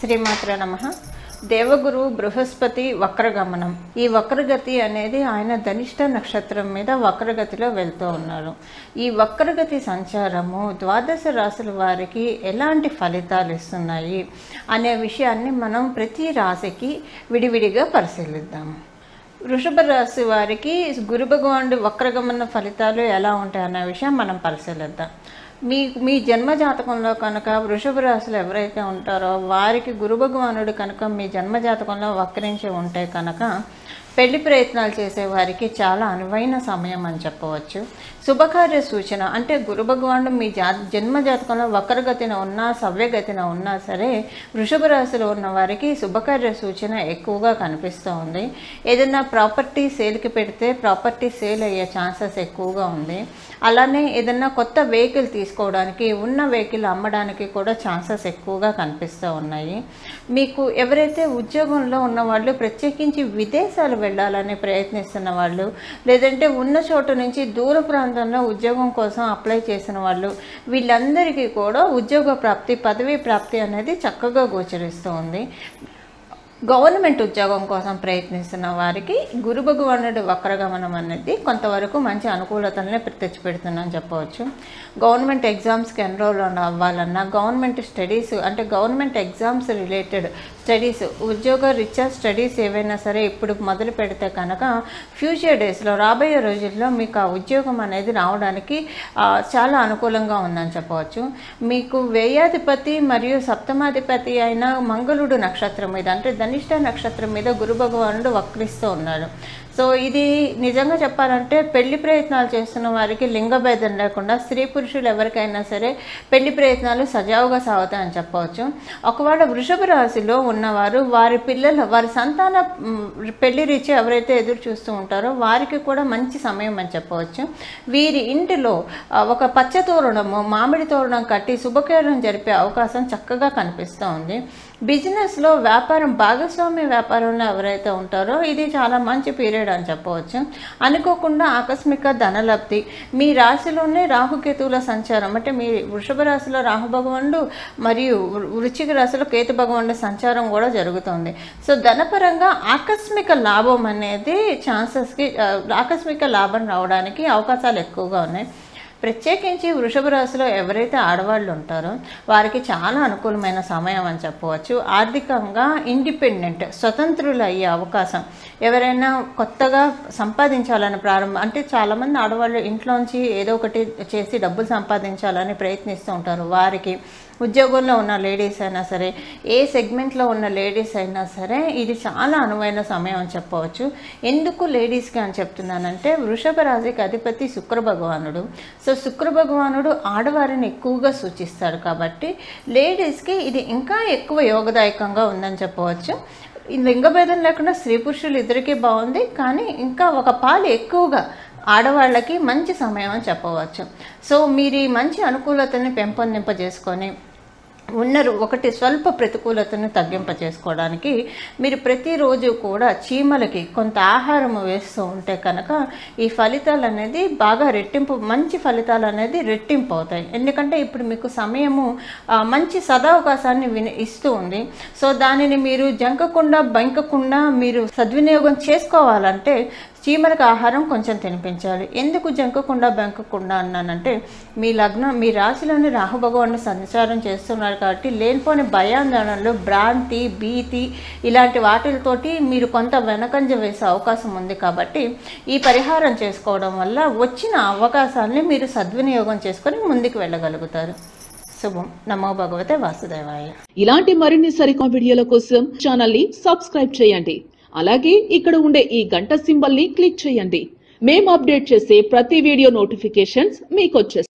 శ్రీమాత్రే నమః. దేవగురు బృహస్పతి వక్రగమనం. ఈ వక్రగతి అనేది ఆయన ధనిష్ట నక్షత్రం మీద వక్రగతిలో వెళ్తూ ఉన్నారు. ఈ వక్రగతి సంచారము ద్వాదశ రాశుల వారికి ఎలాంటి ఫలితాలు ఇస్తున్నాయి అనే విషయాన్ని మనం ప్రతి రాశికి విడివిడిగా పరిశీలిద్దాము. వృషభ రాశి వారికి గురు భగవానుడి వక్రగమన ఫలితాలు ఎలా ఉంటాయి అనే విషయం మనం పరిశీలిద్దాం. మీ జన్మ జాతకంలో కనుక వృషభ రాశులు ఎవరైతే ఉంటారో వారికి గురు భగవానుడు కనుక మీ జన్మ జాతకంలో వక్రించి ఉంటే కనుక పెళ్లి ప్రయత్నాలు చేసే వారికి చాలా అనువైన సమయం అని చెప్పవచ్చు. శుభకార్య సూచన అంటే గురు భగవానుడు మీ జన్మ జాతకంలో వక్రగతిన ఉన్నా సవ్యగతిన ఉన్నా సరే వృషభ రాశిలో ఉన్న వారికి శుభకార్య సూచన ఎక్కువగా కనిపిస్తూ ఉంది. ఏదైనా ప్రాపర్టీ సేల్కి పెడితే ప్రాపర్టీ సేల్ అయ్యే ఛాన్సెస్ ఎక్కువగా ఉంది. అలానే ఏదైనా కొత్త వెహికల్ తీసుకోవడానికి ఉన్న వెహికల్ అమ్మడానికి కూడా ఛాన్సెస్ ఎక్కువగా కనిపిస్తూ ఉన్నాయి. మీకు ఎవరైతే ఉద్యోగంలో ఉన్న వాళ్ళు ప్రత్యేకించి విదేశాలు వెళ్ళాలని ప్రయత్నిస్తున్న వాళ్ళు, లేదంటే ఉన్న చోటు నుంచి దూర ప్రాంతంలో ఉద్యోగం కోసం అప్లై చేసిన వాళ్ళు, వీళ్ళందరికీ కూడా ఉద్యోగ ప్రాప్తి పదవీ ప్రాప్తి అనేది చక్కగా గోచరిస్తూ ఉంది. గవర్నమెంట్ ఉద్యోగం కోసం ప్రయత్నిస్తున్న వారికి గురు భగవానుడి వక్రగమనం అనేది కొంతవరకు మంచి అనుకూలతలనే తెచ్చిపెడుతుందని చెప్పవచ్చు. గవర్నమెంట్ ఎగ్జామ్స్కి ఎన్రోల్ అవ్వాలన్నా, గవర్నమెంట్ స్టడీస్ అంటే గవర్నమెంట్ ఎగ్జామ్స్ రిలేటెడ్ స్టడీస్, ఉద్యోగ రీత్యా స్టడీస్ ఏవైనా సరే ఇప్పుడు మొదలు పెడితే కనుక ఫ్యూచర్ డేస్లో రాబోయే రోజుల్లో మీకు ఆ ఉద్యోగం అనేది రావడానికి చాలా అనుకూలంగా ఉందని చెప్పవచ్చు. మీకు వ్యయాధిపతి మరియు సప్తమాధిపతి అయిన మంగళుడు నక్షత్రం మీద అంటే ధనిష్ట నక్షత్రం మీద గురు భగవానుడు వక్రిస్తూ ఉన్నాడు. సో ఇది నిజంగా చెప్పాలంటే పెళ్లి ప్రయత్నాలు చేస్తున్న వారికి లింగభేదం లేకుండా స్త్రీ పురుషులు ఎవరికైనా సరే పెళ్లి ప్రయత్నాలు సజావుగా సాగుతాయని చెప్పవచ్చు. ఒకవేళ వృషభ రాశిలో ఉన్నవారు వారి వారి సంతాన పెళ్లి రీత్యా ఎవరైతే ఎదురు చూస్తూ ఉంటారో వారికి కూడా మంచి సమయం అని చెప్పవచ్చు. వీరి ఇంటిలో ఒక పచ్చ తోరణము, మామిడి తోరణం కట్టి శుభకార్యం జరిపే అవకాశం చక్కగా కనిపిస్తూ ఉంది. బిజినెస్లో వ్యాపారం, భాగస్వామ్య వ్యాపారంలో ఎవరైతే ఉంటారో ఇది చాలా మంచి పీరియడ్ అని చెప్పవచ్చు. అనుకోకుండా ఆకస్మిక ధనలబ్ధి, మీ రాశిలోనే రాహుకేతువుల సంచారం అంటే మీ వృషభ రాశిలో రాహు భగవానుడు మరియు వృశ్చిక రాశిలో కేతు భగవానుడి సంచారం కూడా జరుగుతుంది. సో ధనపరంగా ఆకస్మిక లాభం అనేది ఆకస్మిక లాభం రావడానికి అవకాశాలు ఎక్కువగా ఉన్నాయి. ప్రత్యేకించి వృషభ రాశిలో ఎవరైతే ఆడవాళ్ళు ఉంటారో వారికి చాలా అనుకూలమైన సమయం అని చెప్పవచ్చు. ఆర్థికంగా ఇండిపెండెంట్, స్వతంత్రులు అయ్యే అవకాశం, ఎవరైనా కొత్తగా సంపాదించాలని అంటే చాలామంది ఆడవాళ్ళు ఇంట్లోంచి ఏదో ఒకటి చేసి డబ్బులు సంపాదించాలని ప్రయత్నిస్తూ ఉంటారు. వారికి ఉద్యోగంలో ఉన్న లేడీస్ అయినా సరే, ఏ సెగ్మెంట్లో ఉన్న లేడీస్ అయినా సరే ఇది చాలా అనువైన సమయం అని చెప్పవచ్చు. ఎందుకు లేడీస్కి అని చెప్తున్నానంటే వృషభ రాశికి అధిపతి శుక్ర భగవానుడు. సో శుక్ర భగవానుడు ఆడవారిని ఎక్కువగా సూచిస్తాడు కాబట్టి లేడీస్కి ఇది ఇంకా ఎక్కువ యోగదాయకంగా ఉందని చెప్పవచ్చు. లింగభేదం లేకుండా స్త్రీ పురుషులు ఇద్దరికీ బాగుంది, కానీ ఇంకా ఒక పాలు ఎక్కువగా ఆడవాళ్ళకి మంచి సమయం అని చెప్పవచ్చు. సో మీరు ఈ మంచి అనుకూలతని పెంపొందింపజేసుకొని ఒకటి స్వల్ప ప్రతికూలతను తగ్గింపచేసుకోవడానికి మీరు ప్రతిరోజు కూడా చీమలకి కొంత ఆహారం వేస్తూ ఉంటే కనుక ఈ ఫలితాలు అనేది బాగా మంచి ఫలితాలు అనేది రెట్టింపు అవుతాయి. ఎందుకంటే ఇప్పుడు మీకు సమయము మంచి సదవకాశాన్ని ఇస్తూ ఉంది. సో దానిని మీరు జంకకుండా బంకకుండా మీరు సద్వినియోగం చేసుకోవాలంటే చీమలకు ఆహారం కొంచెం తినిపించాలి. ఎందుకు జంకకుండా బెంకకుండా అన్నానంటే మీ రాశిలోని రాహు భగవానుడు సంచారం చేస్తున్నారు కాబట్టి లేనిపోని భయాందోళనలు, భ్రాంతి, భీతి ఇలాంటి వాటితోటి మీరు కొంత వెనకంజ వేసే అవకాశం ఉంది. కాబట్టి ఈ పరిహారం చేసుకోవడం వల్ల వచ్చిన అవకాశాన్ని మీరు సద్వినియోగం చేసుకొని ముందుకు వెళ్ళగలుగుతారు. శుభం. నమో భగవతే వాసుదేవాయ. ఇలాంటి మరిన్ని సరికొత్త వీడియోల కోసం ఛానల్ ని సబ్స్క్రైబ్ చేయండి. అలాగే ఇక్కడ ఉండే ఈ గంట సింబల్ ని క్లిక్ చేయండి. మేము అప్డేట్ చేసే ప్రతి వీడియో నోటిఫికేషన్స్ మీకు వచ్చేస్తాయి.